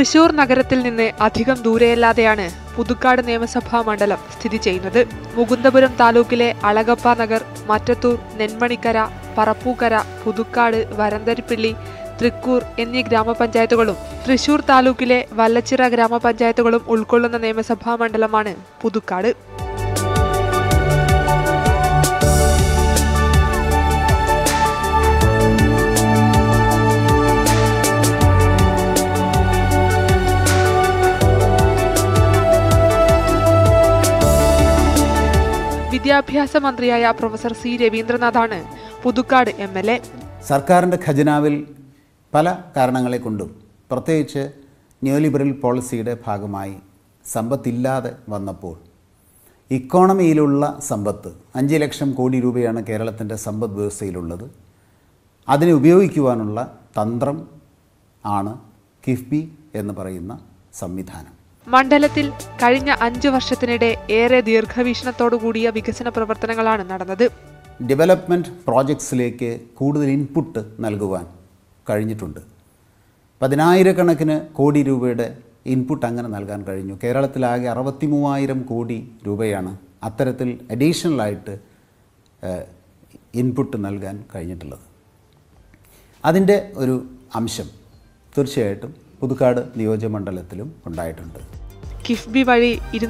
തൃശൂർ നഗരത്തിൽ നിന്ന് അധികം ദൂരെയല്ലാതെയാണ് പുതുക്കാട് നിയമസഭാ മണ്ഡലം സ്ഥിതി ചെയ്യുന്നത്. മുകുന്ദപുരം താലൂക്കിലെ അളഗപ്പ നഗർ, മറ്റത്തൂർ, നെന്മണിക്കര, പറപ്പൂക്കര, പുതുക്കാട്, വരന്തരിപ്പിള്ളി, തൃക്കൂർ എന്നീ ഗ്രാമപഞ്ചായത്തുകളും തൃശൂർ താലൂക്കിലെ വല്ലച്ചിറ ഗ്രാമപഞ്ചായത്തുകളും ഉൾക്കൊള്ളുന്ന നിയമസഭാ മണ്ഡലമാണ് പുതുക്കാട്. വിദ്യാഭ്യാസ മന്ത്രിയായ പ്രൊഫസർ സി രവീന്ദ്രനാഥാണ് പുതുക്കാട് MLA. സർക്കാരിൻ്റെ ഖജനാവിൽ പല കാരണങ്ങളെ കൊണ്ടും പ്രത്യേകിച്ച് ന്യൂലിബറൽ പോളിസിയുടെ ഭാഗമായി സമ്പത്തില്ലാതെ വന്നപ്പോൾ ഇക്കോണമിയിലുള്ള സമ്പത്ത് 5 ലക്ഷം കോടി രൂപയാണ് കേരളത്തിൻ്റെ സമ്പദ് വ്യവസ്ഥയിലുള്ളത്. അതിനെ ഉപയോഗിക്കുവാനുള്ള തന്ത്രം ആണ് KIIFB എന്ന് പറയുന്ന സംവിധാനം. മണ്ഡലത്തിൽ കഴിഞ്ഞ 5 വർഷത്തിനിടെ ഏറെ ദീർഘവീക്ഷണത്തോടുകൂടിയ വികസന പ്രവർത്തനങ്ങളാണ് നടന്നത്. ഡെവലപ്മെൻറ്റ് പ്രോജക്ട്സിലേക്ക് കൂടുതൽ ഇൻപുട്ട് നൽകുവാൻ കഴിഞ്ഞിട്ടുണ്ട്. 10,000 കോടി രൂപയുടെ ഇൻപുട്ട് അങ്ങനെ നൽകാൻ കഴിഞ്ഞു. കേരളത്തിലാകെ 63,000 കോടി രൂപയാണ് അത്തരത്തിൽ അഡീഷണലായിട്ട് ഇൻപുട്ട് നൽകാൻ കഴിഞ്ഞിട്ടുള്ളത്. അതിൻ്റെ ഒരു അംശം തീർച്ചയായിട്ടും പുതുക്കാട് നിയോജകമണ്ഡലത്തിലും ഉണ്ടായിട്ടുണ്ട്. KIIFB വഴി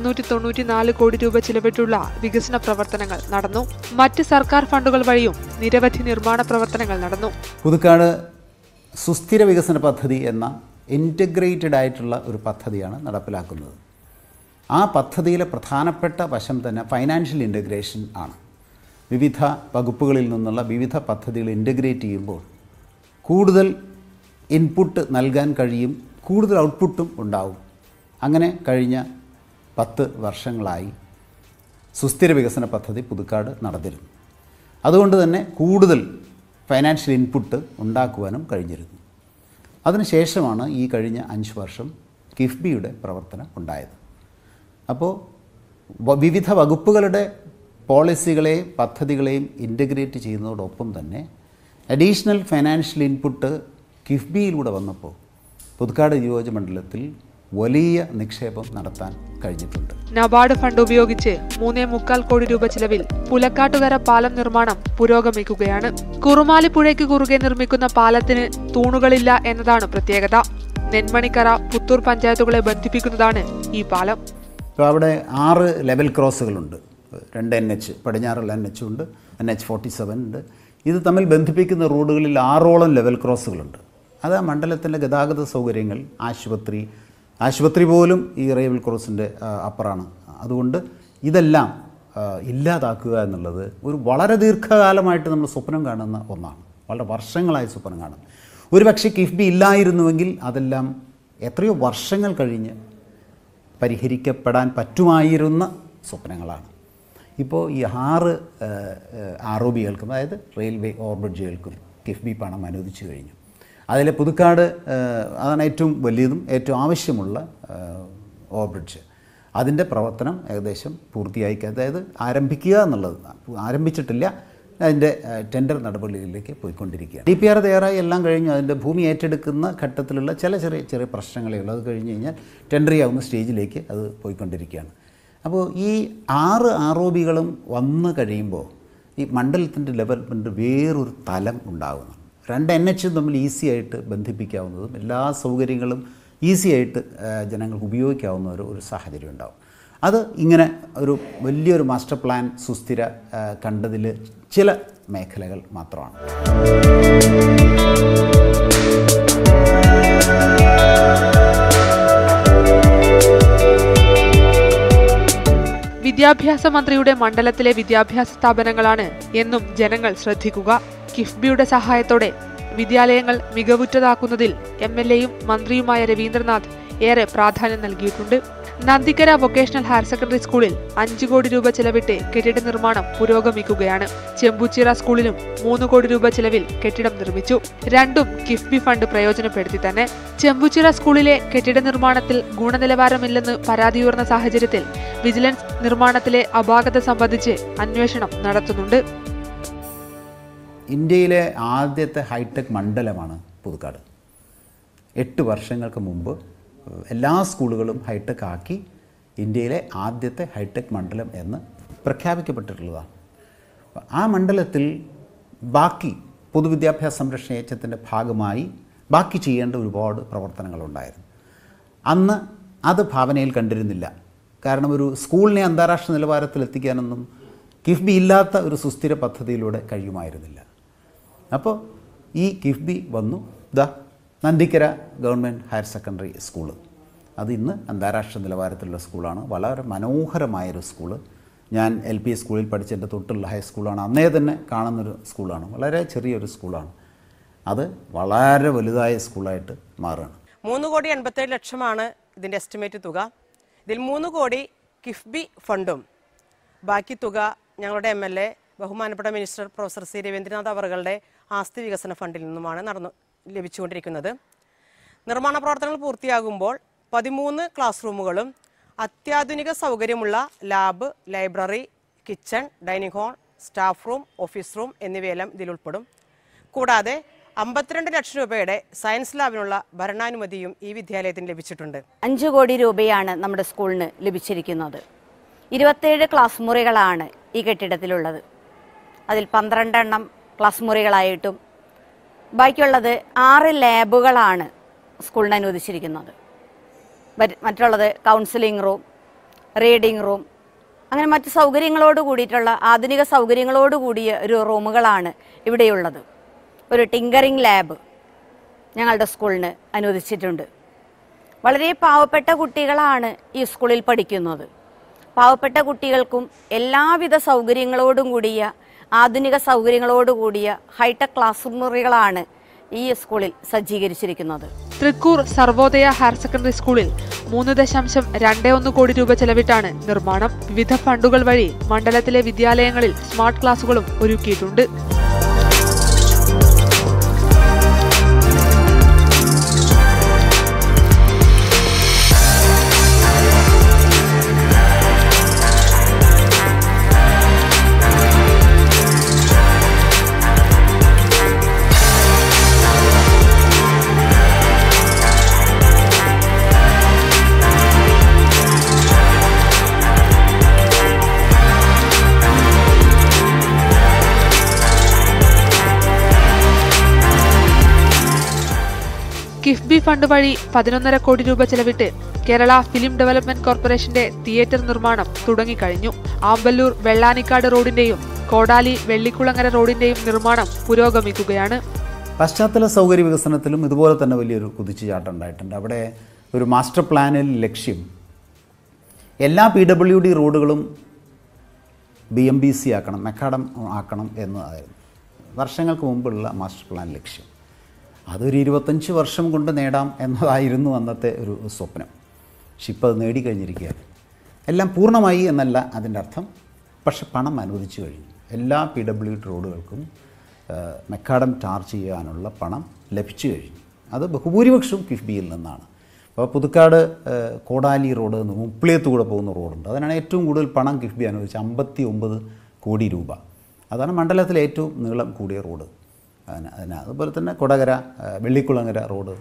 294 കോടി രൂപ ചിലവിട്ടുള്ള വികസന പ്രവർത്തനങ്ങൾ നടന്നു. മറ്റ് സർക്കാർ ഫണ്ടുകൾ വഴിയും നിരവധി നിർമ്മാണ പ്രവർത്തനങ്ങൾ നടന്നു. പുതുക്കാട് സുസ്ഥിര വികസന പദ്ധതി എന്ന ഇൻ്റഗ്രേറ്റഡ് ആയിട്ടുള്ള ഒരു പദ്ധതിയാണ് നടപ്പിലാക്കുന്നത്. ആ പദ്ധതിയിലെ പ്രധാനപ്പെട്ട വശം തന്നെ ഫൈനാൻഷ്യൽ ഇൻ്റഗ്രേഷൻ ആണ്. വിവിധ വകുപ്പുകളിൽ നിന്നുള്ള വിവിധ പദ്ധതികൾ ഇൻ്റഗ്രേറ്റ് ചെയ്യുമ്പോൾ കൂടുതൽ ഇൻപുട്ട് നൽകാൻ കഴിയും, കൂടുതൽ ഔട്ട്പുട്ടും ഉണ്ടാവും. അങ്ങനെ കഴിഞ്ഞ 10 വർഷങ്ങളായി സുസ്ഥിര വികസന പദ്ധതി പുതുക്കാട് നടന്നിരുന്നു. അതുകൊണ്ട് തന്നെ കൂടുതൽ ഫൈനാൻഷ്യൽ ഇൻപുട്ട് ഉണ്ടാക്കുവാനും കഴിഞ്ഞിരുന്നു. അതിനുശേഷമാണ് ഈ കഴിഞ്ഞ 5 വർഷം KIIFBയുടെ പ്രവർത്തനം ഉണ്ടായത്. അപ്പോൾ വിവിധ വകുപ്പുകളുടെ പോളിസികളെയും പദ്ധതികളെയും ഇൻ്റഗ്രേറ്റ് ചെയ്യുന്നതോടൊപ്പം തന്നെ അഡീഷണൽ ഫൈനാൻഷ്യൽ ഇൻപുട്ട് KIIFBയിലൂടെ വന്നപ്പോൾ പുതുക്കാട് നിയോജകമണ്ഡലത്തിൽ വലിയ നിക്ഷേപം നടത്താൻ കഴിഞ്ഞിട്ടുണ്ട്. നബാർഡ് ഫണ്ട് ഉപയോഗിച്ച് 3.25 കോടി രൂപ ചിലവിൽ പുലക്കാട്ടുകര പാലം നിർമ്മാണം പുരോഗമിക്കുകയാണ്. കുറുമാലി പുഴയ്ക്ക് കുറുകെ നിർമ്മിക്കുന്ന പാലത്തിന് തൂണുകളില്ല എന്നതാണ് പ്രത്യേകത. നെന്മണിക്കര, പുത്തൂർ പഞ്ചായത്തുകളെ ബന്ധിപ്പിക്കുന്നതാണ് ഈ പാലം. ഇപ്പോൾ അവിടെ 6 ലെവൽ ക്രോസുകളുണ്ട്. 2 NH, പടിഞ്ഞാറുള്ള NH ഉണ്ട്, NH47 ഉണ്ട്. ഇത് തമ്മിൽ ബന്ധിപ്പിക്കുന്ന റോഡുകളിൽ 6ഓളം ലെവൽ ക്രോസുകളുണ്ട്. അത് ആ മണ്ഡലത്തിൻ്റെ ഗതാഗത സൗകര്യങ്ങൾ, ആശുപത്രി പോലും ഈ ലെവൽ ക്രോസിൻ്റെ അപ്പുറമാണ്. അതുകൊണ്ട് ഇതെല്ലാം ഇല്ലാതാക്കുക എന്നുള്ളത് ഒരു വളരെ ദീർഘകാലമായിട്ട് നമ്മൾ സ്വപ്നം കാണുന്ന ഒന്നാണ്. വളരെ വർഷങ്ങളായി സ്വപ്നം കാണുന്നത്. ഒരു പക്ഷേ KIIFB ഇല്ലായിരുന്നുവെങ്കിൽ അതെല്ലാം എത്രയോ വർഷങ്ങൾ കഴിഞ്ഞ് പരിഹരിക്കപ്പെടാൻ പറ്റുമായിരുന്ന സ്വപ്നങ്ങളാണ്. ഇപ്പോൾ ഈ 6 ROBകൾക്കും, അതായത് റെയിൽവേ ഓവർബ്രിഡ്ജുകൾക്കും KIIFB പണം അനുവദിച്ചു കഴിഞ്ഞു. അതിൽ പുതുക്കാട് അതാണ് ഏറ്റവും വലിയതും ഏറ്റവും ആവശ്യമുള്ള ഓവർബ്രിഡ്ജ്. അതിൻ്റെ പ്രവർത്തനം ഏകദേശം പൂർത്തിയായി, അതായത് ആരംഭിക്കുക എന്നുള്ളത് ആരംഭിച്ചിട്ടില്ല, അതിൻ്റെ ടെൻഡർ നടപടികളിലേക്ക് പോയിക്കൊണ്ടിരിക്കുകയാണ്. DPR തയ്യാറായി എല്ലാം കഴിഞ്ഞു. അതിൻ്റെ ഭൂമി ഏറ്റെടുക്കുന്ന ഘട്ടത്തിലുള്ള ചില ചെറിയ പ്രശ്നങ്ങളേ ഉള്ളൂ. അത് കഴിഞ്ഞ് കഴിഞ്ഞാൽ ടെൻഡർ ചെയ്യാവുന്ന സ്റ്റേജിലേക്ക് അത് പോയിക്കൊണ്ടിരിക്കുകയാണ്. അപ്പോൾ ഈ 6 ROBകളും വന്നു കഴിയുമ്പോൾ ഈ മണ്ഡലത്തിൻ്റെ ഡെവലപ്മെൻറ്റ് വേറൊരു തലം ഉണ്ടാകുന്നു. 2 NH തമ്മിൽ ഈസി ആയിട്ട് ബന്ധിപ്പിക്കാവുന്നതും എല്ലാ സൗകര്യങ്ങളും ഈസി ആയിട്ട് ജനങ്ങൾക്ക് ഉപയോഗിക്കാവുന്ന ഒരു സാഹചര്യം ഉണ്ടാവും. അത് ഇങ്ങനെ ഒരു വലിയൊരു മാസ്റ്റർ പ്ലാൻ സുസ്ഥിര കണ്ടതിൽ ചില മേഖലകൾ മാത്രമാണ്. വിദ്യാഭ്യാസ മന്ത്രിയുടെ മണ്ഡലത്തിലെ വിദ്യാഭ്യാസ സ്ഥാപനങ്ങളാണ് എന്നും ജനങ്ങൾ ശ്രദ്ധിക്കുക. KIIFBയുടെ സഹായത്തോടെ വിദ്യാലയങ്ങൾ മികവുറ്റതാക്കുന്നതിൽ MLAയും മന്ത്രിയുമായ രവീന്ദ്രനാഥ് ഏറെ പ്രാധാന്യം നൽകിയിട്ടുണ്ട്. നന്ദിക്കര വൊക്കേഷണൽ ഹയർ സെക്കൻഡറി സ്കൂളിൽ 5 കോടി രൂപ ചെലവിട്ട് കെട്ടിട നിർമ്മാണം പുരോഗമിക്കുകയാണ്. ചെമ്പൂച്ചിറ സ്കൂളിലും 3 കോടി രൂപ ചെലവിൽ കെട്ടിടം നിർമ്മിച്ചു. രണ്ടും KIIFB ഫണ്ട് പ്രയോജനപ്പെടുത്തി തന്നെ. ചെമ്പൂച്ചിറ സ്കൂളിലെ കെട്ടിട നിർമ്മാണത്തിൽ ഗുണനിലവാരമില്ലെന്ന് പരാതിയുയർന്ന സാഹചര്യത്തിൽ വിജിലൻസ് നിർമ്മാണത്തിലെ അപാകത സംബന്ധിച്ച് അന്വേഷണം നടത്തുന്നുണ്ട്. ഇന്ത്യയിലെ ആദ്യത്തെ ഹൈടെക് മണ്ഡലമാണ് പുതുക്കാട്. 8 വർഷങ്ങൾക്ക് മുമ്പ് എല്ലാ സ്കൂളുകളും ഹൈടെക് ആക്കി ഇന്ത്യയിലെ ആദ്യത്തെ ഹൈടെക് മണ്ഡലം എന്ന് പ്രഖ്യാപിക്കപ്പെട്ടിട്ടുള്ളതാണ്. ആ മണ്ഡലത്തിൽ ബാക്കി പൊതുവിദ്യാഭ്യാസ സംരക്ഷണ യജ്ഞത്തിൻ്റെ ഭാഗമായി ബാക്കി ചെയ്യേണ്ട ഒരുപാട് പ്രവർത്തനങ്ങളുണ്ടായിരുന്നു. അന്ന് അത് ഭാവനയിൽ കണ്ടിരുന്നില്ല. കാരണം ഒരു സ്കൂളിനെ അന്താരാഷ്ട്ര നിലവാരത്തിൽ എത്തിക്കാനൊന്നും കിഫ്ബി ഇല്ലാത്ത ഒരു സുസ്ഥിര പദ്ധതിയിലൂടെ കഴിയുമായിരുന്നില്ല. അപ്പോൾ ഈ കിഫ്ബി വന്നു. Nandikkara government higher secondary school അത് ഇന്ന് അന്താരാഷ്ട്ര നിലവാരത്തിലുള്ള സ്കൂളാണ്. വളരെ മനോഹരമായൊരു സ്കൂള്. ഞാൻ LP സ്കൂളിൽ പഠിച്ചതിൻ്റെ തൊട്ടുള്ള ഹൈസ്കൂളാണ്. അന്നേ തന്നെ കാണുന്നൊരു സ്കൂളാണ്. വളരെ ചെറിയൊരു സ്കൂളാണ്. അത് വളരെ വലുതായ സ്കൂളായിട്ട് മാറുകയാണ്. 3,87,00,000 ഇതിൻ്റെ എസ്റ്റിമേറ്റ് തുക. ഇതിൽ 3 കോടി കിഫ്ബി ഫണ്ടും ബാക്കി തുക ഞങ്ങളുടെ MLA ബഹുമാനപ്പെട്ട മിനിസ്റ്റർ പ്രൊഫസർ C. രവീന്ദ്രനാഥ് അവറുകളുടെ ആസ്തി വികസന ഫണ്ടിൽ നിന്നുമാണ് ലഭിച്ചുകൊണ്ടിരിക്കുന്നത്. നിർമ്മാണ പ്രവർത്തനങ്ങൾ പൂർത്തിയാകുമ്പോൾ 13 ക്ലാസ് റൂമുകളും അത്യാധുനിക സൗകര്യമുള്ള lab, library, kitchen, dining hall, staff room, office room എന്നിവയെല്ലാം ഇതിൽ ഉൾപ്പെടും. കൂടാതെ 52 ലക്ഷം രൂപയുടെ സയൻസ് ലാബിനുള്ള ഭരണാനുമതിയും ഈ വിദ്യാലയത്തിന് ലഭിച്ചിട്ടുണ്ട്. 5 കോടി രൂപയാണ് നമ്മുടെ സ്കൂളിന് ലഭിച്ചിരിക്കുന്നത്. 27 ക്ലാസ് മുറികളാണ് ഈ കെട്ടിടത്തിലുള്ളത്. അതിൽ 12 എണ്ണം ക്ലാസ് മുറികളായിട്ടും ബാക്കിയുള്ളത് 6 ലാബുകളാണ് സ്കൂളിന് അനുവദിച്ചിരിക്കുന്നത്. മറ്റുള്ളത് കൗൺസിലിംഗ് റൂം, റീഡിംഗ് റൂം, അങ്ങനെ മറ്റ് സൗകര്യങ്ങളോട് കൂടിയിട്ടുള്ള ആധുനിക സൗകര്യങ്ങളോട് കൂടിയ ഒരു റൂമുകളാണ് ഇവിടെയുള്ളത്. ഒരു ടിങ്കറിംഗ് ലാബ് ഞങ്ങളുടെ സ്കൂളിന് അനുവദിച്ചിട്ടുണ്ട്. വളരെ പാവപ്പെട്ട കുട്ടികളാണ് ഈ സ്കൂളിൽ പഠിക്കുന്നത്. പാവപ്പെട്ട കുട്ടികൾക്കും എല്ലാവിധ സൗകര്യങ്ങളോടും കൂടിയ ആധുനിക സൗകര്യങ്ങളോട് കൂടിയ ഹൈടെക് ക്ലാസ് മുറികളാണ് ഈ സ്കൂളിൽ സജ്ജീകരിച്ചിരിക്കുന്നത്. തൃക്കൂർ സർവോദയ ഹയർ സെക്കൻഡറി സ്കൂളിൽ 3.21 കോടി രൂപ ചെലവിട്ടാണ് നിർമ്മാണം. വിവിധ ഫണ്ടുകൾ വഴി മണ്ഡലത്തിലെ വിദ്യാലയങ്ങളിൽ സ്മാർട്ട് ക്ലാസുകളും ഒരുക്കിയിട്ടുണ്ട്. കിഫ്ബി ഫണ്ട് വഴി 11.5 കോടി രൂപ ചെലവിട്ട് കേരള ഫിലിം ഡെവലപ്മെന്റ് കോർപ്പറേഷന്റെ തിയേറ്റർ നിർമ്മാണം തുടങ്ങിക്കഴിഞ്ഞു. ആമ്പല്ലൂർ വെള്ളാനിക്കാട് റോഡിന്റെയും കോടാലി വെള്ളിക്കുളങ്ങര റോഡിന്റെയും നിർമ്മാണം പുരോഗമിക്കുകയാണ്. പശ്ചാത്തല സൗകര്യ വികസനത്തിലും ഇതുപോലെ തന്നെ വലിയൊരു കുതിച്ചുചാട്ടം ഉണ്ടായിട്ടുണ്ട്. അവിടെ ഒരു മാസ്റ്റർ പ്ലാനിൽ ലക്ഷ്യം എല്ലാ PWD റോഡുകളും BMBC ആക്കണം, മെക്കാഡം ആക്കണം എന്നതായിരുന്നു വർഷങ്ങൾക്ക് മുമ്പുള്ള മാസ്റ്റർ പ്ലാൻ ലക്ഷ്യം. അതൊരു 25 വർഷം കൊണ്ട് നേടാം എന്നതായിരുന്നു അന്നത്തെ ഒരു സ്വപ്നം. പക്ഷെ ഇപ്പോൾ അത് നേടിക്കഴിഞ്ഞിരിക്കുകയാണ്. എല്ലാം പൂർണ്ണമായി എന്നല്ല അതിൻ്റെ അർത്ഥം, പക്ഷെ പണം അനുവദിച്ചു കഴിഞ്ഞു. എല്ലാ PWD റോഡുകൾക്കും മെക്കാഡം ടാർ ചെയ്യാനുള്ള പണം ലഭിച്ചു കഴിഞ്ഞു. അത് ബഹുഭൂരിപക്ഷവും കിഫ്ബിയിൽ നിന്നാണ്. അപ്പോൾ പുതുക്കാട് കോടാലി റോഡ് എന്ന് മുപ്പിളിയത്തുകൂടെ പോകുന്ന റോഡുണ്ട്. അതിനാണ് ഏറ്റവും കൂടുതൽ പണം കിഫ്ബി അനുവദിച്ച് 59 കോടി രൂപ. അതാണ് മണ്ഡലത്തിലെ ഏറ്റവും നീളം കൂടിയ റോഡ്. അതുപോലെ തന്നെ കൊടകര വെള്ളിക്കുളങ്ങര റോഡ്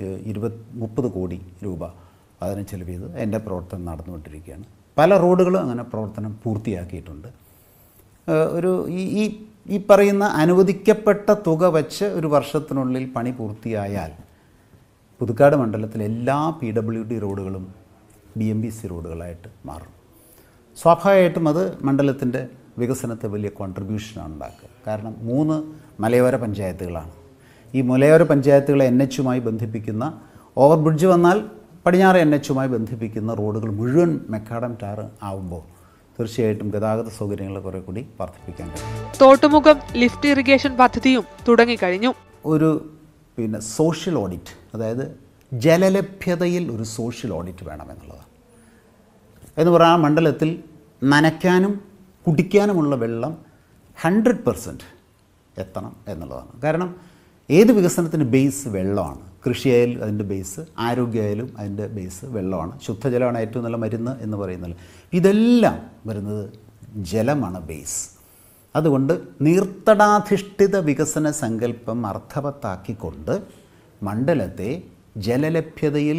30 കോടി രൂപ അതിന് ചെലവ് ചെയ്ത് എൻ്റെ പ്രവർത്തനം നടന്നുകൊണ്ടിരിക്കുകയാണ്. പല റോഡുകളും അങ്ങനെ പ്രവർത്തനം പൂർത്തിയാക്കിയിട്ടുണ്ട്. ഒരു ഈ പറയുന്ന അനുവദിക്കപ്പെട്ട തുക വെച്ച് ഒരു വർഷത്തിനുള്ളിൽ പണി പൂർത്തിയായാൽ പുതുക്കാട് മണ്ഡലത്തിലെ എല്ലാ PWD റോഡുകളും BMBC റോഡുകളായിട്ട് മാറും. സ്വാഭാവികമായിട്ടും അത് മണ്ഡലത്തിൻ്റെ വികസനത്തെ വലിയ കോൺട്രിബ്യൂഷനാണ് ഉണ്ടാക്കുക. കാരണം 3 മലയോര പഞ്ചായത്തുകളാണ്. ഈ മലയോര പഞ്ചായത്തുകളെ NH-യുമായി ബന്ധിപ്പിക്കുന്ന ഓവർ ബ്രിഡ്ജ് വന്നാൽ പടിഞ്ഞാറ് NH-യുമായി ബന്ധിപ്പിക്കുന്ന റോഡുകൾ മുഴുവൻ മെക്കാഡം ടാർ ആവുമ്പോൾ തീർച്ചയായിട്ടും ഗതാഗത സൗകര്യങ്ങളെ കുറെ കൂടി വർദ്ധിപ്പിക്കാൻ കഴിയും. തോട്ടുമുഖം ലിഫ്റ്റ് ഇറിഗേഷൻ പദ്ധതിയും തുടങ്ങിക്കഴിഞ്ഞു. ഒരു സോഷ്യൽ ഓഡിറ്റ്, അതായത് ജലലഭ്യതയിൽ ഒരു സോഷ്യൽ ഓഡിറ്റ് വേണമെന്നുള്ളതാണ്. എന്ന് പറഞ്ഞാൽ ആ മണ്ഡലത്തിൽ നനയ്ക്കാനും കുടിക്കാനുമുള്ള വെള്ളം 100% എത്തണം എന്നുള്ളതാണ്. കാരണം ഏത് വികസനത്തിന് ബേസ് വെള്ളമാണ്. കൃഷിയായാലും അതിൻ്റെ ബേസ്, ആരോഗ്യമായാലും അതിൻ്റെ ബേസ് വെള്ളമാണ്. ശുദ്ധജലമാണ് ഏറ്റവും നല്ല മരുന്ന് എന്ന് പറയുന്നത്. ഇതെല്ലാം വരുന്നത് ജലമാണ് ബേസ്. അതുകൊണ്ട് നീർത്തടാധിഷ്ഠിത വികസന സങ്കല്പം അർത്ഥവത്താക്കിക്കൊണ്ട് മണ്ഡലത്തെ ജലലഭ്യതയിൽ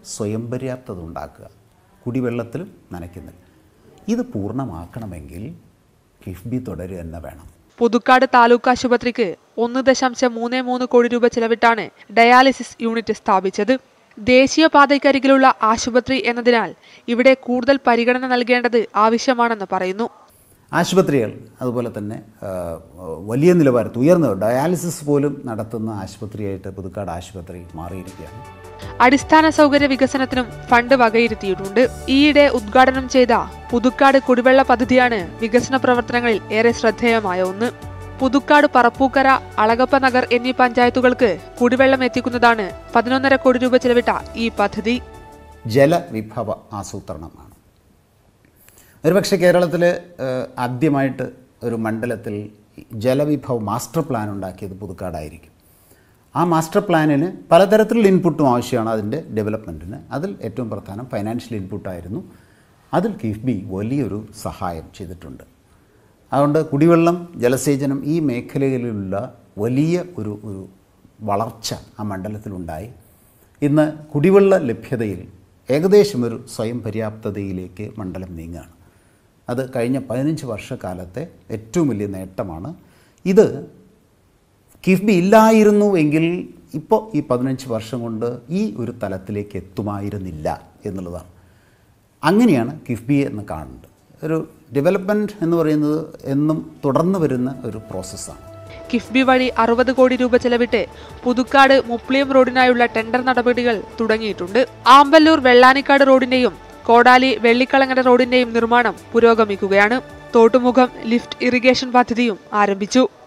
സ്വയം പര്യാപ്തത ഉണ്ടാക്കുക, കുടിവെള്ളത്തിലും നനയ്ക്കുന്നില്ല. ഇത് പൂർണ്ണമാക്കണമെങ്കിൽ കിഫ്ബി തുടരുക തന്നെ വേണം. പുതുക്കാട് താലൂക്ക് ആശുപത്രിക്ക് 1.33 കോടി രൂപ ചെലവിട്ടാണ് ഡയാലിസിസ് യൂണിറ്റ് സ്ഥാപിച്ചത്. ദേശീയപാതയ്ക്കരികിലുള്ള ആശുപത്രി എന്നതിനാൽ ഇവിടെ കൂടുതൽ പരിഗണന നൽകേണ്ടത് ആവശ്യമാണെന്ന് പറയുന്നു. ആശുപത്രികൾ അതുപോലെ തന്നെ വലിയ നിലവാരത്തിൽ ഉയർന്ന ഡയാലിസിസ് പോലും നടത്തുന്ന ആശുപത്രിയായിട്ട് പുതുക്കാട് ആശുപത്രി മാറിയിരിക്കുകയാണ്. അടിസ്ഥാന സൗകര്യ വികസനത്തിനും ഫണ്ട് വകയിരുത്തിയിട്ടുണ്ട്. ഈയിടെ ഉദ്ഘാടനം ചെയ്ത പുതുക്കാട് കുടിവെള്ള പദ്ധതിയാണ് വികസന പ്രവർത്തനങ്ങളിൽ ഏറെ ശ്രദ്ധേയമായ ഒന്ന്. പുതുക്കാട്, പറപ്പൂക്കര, അളഗപ്പ നഗർ എന്നീ പഞ്ചായത്തുകൾക്ക് കുടിവെള്ളം എത്തിക്കുന്നതാണ് 11.5 കോടി രൂപ ചെലവിട്ട ഈ പദ്ധതി. ജലവിഭവ ആസൂത്രണമാണ്. ഒരുപക്ഷെ കേരളത്തിൽ ആദ്യമായിട്ട് ഒരു മണ്ഡലത്തിൽ ജലവിഭവ മാസ്റ്റർ പ്ലാൻ ഉണ്ടാക്കിയത് പുതുക്കാടായിരിക്കും. ആ മാസ്റ്റർ പ്ലാനിന് പലതരത്തിലുള്ള ഇൻപുട്ടും ആവശ്യമാണ് അതിൻ്റെ ഡെവലപ്മെൻറ്റിന്. അതിൽ ഏറ്റവും പ്രധാനം ഫൈനാൻഷ്യൽ ഇൻപുട്ടായിരുന്നു. അതിൽ കിഫ്ബി വലിയൊരു സഹായം ചെയ്തിട്ടുണ്ട്. അതുകൊണ്ട് കുടിവെള്ളം, ജലസേചനം ഈ മേഖലയിലുള്ള വലിയ ഒരു വളർച്ച ആ മണ്ഡലത്തിലുണ്ടായി. ഇന്ന് കുടിവെള്ള ലഭ്യതയിൽ ഏകദേശം ഒരു സ്വയം പര്യാപ്തതയിലേക്ക് മണ്ഡലം നീങ്ങുകയാണ്. അത് കഴിഞ്ഞ 15 വർഷക്കാലത്തെ ഏറ്റവും വലിയ നേട്ടമാണ്. ഇത് കിഫ്ബി ഇല്ലായിരുന്നു എങ്കിൽ ഇപ്പോൾ ഈ 15 വർഷം കൊണ്ട് ഈ ഒരു തലത്തിലേക്ക് എത്തുമായിരുന്നില്ല എന്നുള്ളതാണ്. അങ്ങനെയാണ് കിഫ്ബി എന്ന് കാണുന്നത്. ഒരു ഡെവലപ്മെൻറ്റ് എന്ന് പറയുന്നത് എന്നും തുടർന്ന് വരുന്ന ഒരു പ്രോസസ്സാണ്. കിഫ്ബി വഴി 60 കോടി രൂപ ചെലവിട്ട് പുതുക്കാട് മുപ്ലിയം റോഡിനായുള്ള ടെൻഡർ നടപടികൾ തുടങ്ങിയിട്ടുണ്ട്. ആമ്പല്ലൂർ വെള്ളാനിക്കാട് റോഡിന്റെയും കോടാലി വെള്ളിക്കളങ്ങര റോഡിന്റെയും നിർമ്മാണം പുരോഗമിക്കുകയാണ്. തോട്ടുമുഖം ലിഫ്റ്റ് ഇറിഗേഷൻ പദ്ധതിയും ആരംഭിച്ചു.